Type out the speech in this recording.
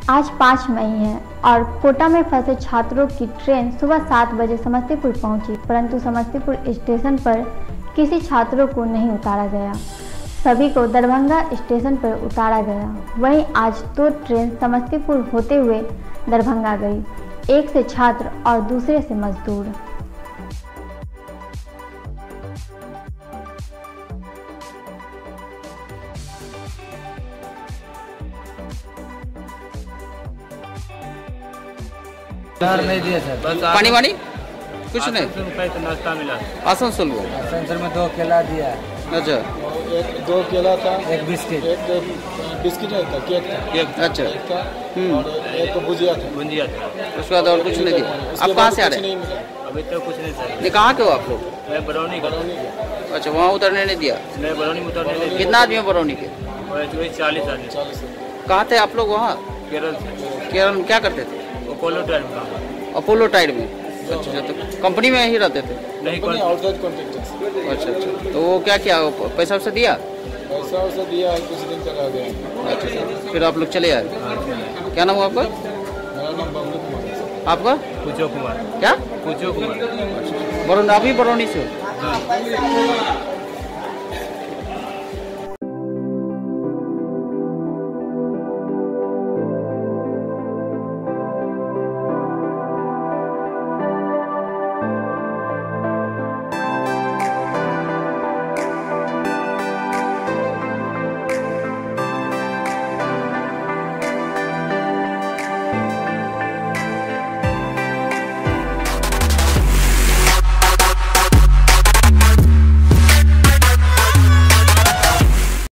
आज 5 मई है और कोटा में फंसे छात्रों की ट्रेन सुबह 7 बजे समस्तीपुर पहुंची, परंतु समस्तीपुर स्टेशन पर किसी छात्रों को नहीं उतारा गया। सभी को दरभंगा स्टेशन पर उतारा गया। वहीं आज 2 ट्रेन समस्तीपुर होते हुए दरभंगा गई, एक से छात्र और दूसरे से मजदूर। नहीं दिए सर, पानी वानी कुछ नहीं। तो नाश्ता मिला आसनसोल में सेंटर में 2 केला दिया। अच्छा, 2 केला था, 1 बिस्किट, एक बिस्किट नहीं था, केक था, अच्छा, और एक भुजिया था। उसके बाद और कुछ नहीं दिया। आप कहाँ से आ रहे हैं? अभी तो कुछ नहीं सर। ये कहाँ के हो आप लोग? मैं बरौनी का। अच्छा, वहाँ उतरने नहीं दिया? मैं बरौनी में उतरने नहीं दिया। कितना आदमी है बरौनी के? 40 आदमी। कहाँ थे आप लोग वहाँ? केरल से। केरल में क्या करते थे? अपोलो टायर में। अपोलो टायर में? अच्छा, तो कंपनी में ही रहते थे? नहीं, आउटसाइड कॉन्ट्रैक्टर। अच्छा, तो वो क्या किया, पैसा वैसा दिया? पैसा वैसा दिया, कुछ दिन तक आ गया। अच्छा, फिर आप लोग चले आए। क्या नाम हुआ आपका? मेरा नाम बबलू कुमार है। आपका? कुचो कुमार। क्या? कुचो कुमार। बरौनी, आप ही बरौनी से हो?